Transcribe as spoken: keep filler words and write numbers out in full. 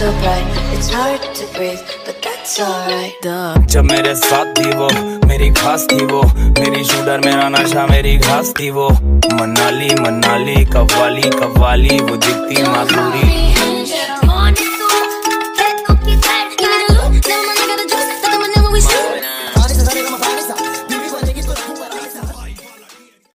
so bright, it's hard to breathe, but that's alright. जब मेरे साथ थी वो, मेरी खास थी वो, मेरी शूटर मेरा नशा मेरी घास थी वो। मनाली मनाली कव्वाली कव्वाली, वो दिखती माधुरी।